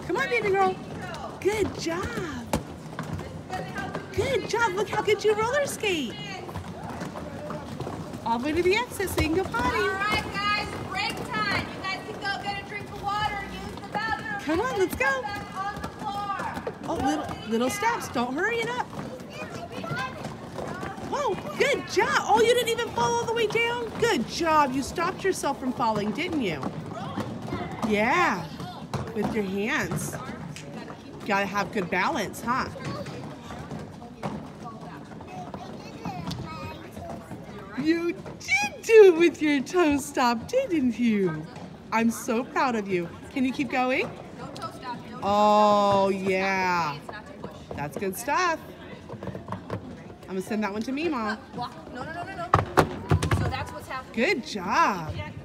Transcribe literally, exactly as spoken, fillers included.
Come on, baby girl. Good job. Good job. Look how good you roller skate. All the way to the exit so you can go potty. All right, guys, break time. You guys can go get a drink of water, use the bathroom. Come on, let's go. On the floor. Oh, little little steps. Don't hurry it up. Whoa, good job. Oh, you didn't even fall all the way down? Good job. You stopped yourself from falling, didn't you? Yeah, with your hands. Gotta have good balance, huh? You did do it with your toe stop, didn't you? I'm so proud of you. Can you keep going? No toe stop. No Oh, yeah. It's not to push. That's good stuff. I'm gonna send that one to Mima. Walk. No, no, no, no, no. So that's what's happening. Good job. Yeah.